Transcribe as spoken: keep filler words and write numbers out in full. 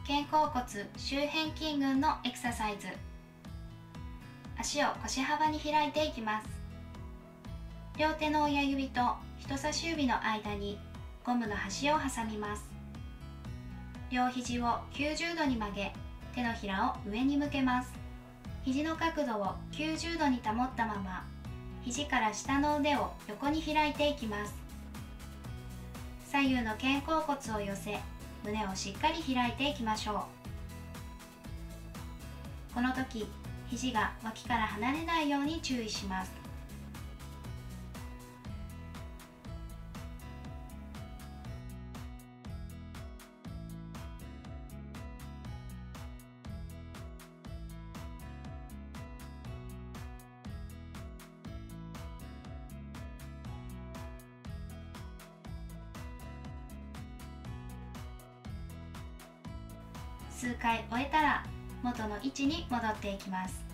肩甲骨周辺筋群のエクササイズ。足を腰幅に開いていきます。両手の親指と人差し指の間にゴムの端を挟みます。両肘をきゅうじゅうどに曲げ、手のひらを上に向けます。肘の角度をきゅうじゅうどに保ったまま、肘から下の腕を横に開いていきます。左右の肩甲骨を寄せ、胸をしっかり開いていきましょう。この時、肘が脇から離れないように注意します。数回終えたら元の位置に戻っていきます。